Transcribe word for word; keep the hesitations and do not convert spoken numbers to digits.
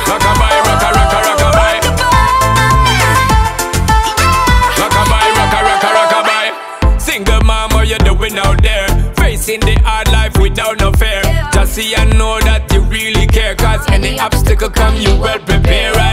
Rockabye, rocka, rocka, rockabye. Rockabye, rocka, rocka, rockabye. Single mom, what you doing out there? Facing the hard life without no fear. Just see and know that you really care, cause any obstacle come, you well prepare.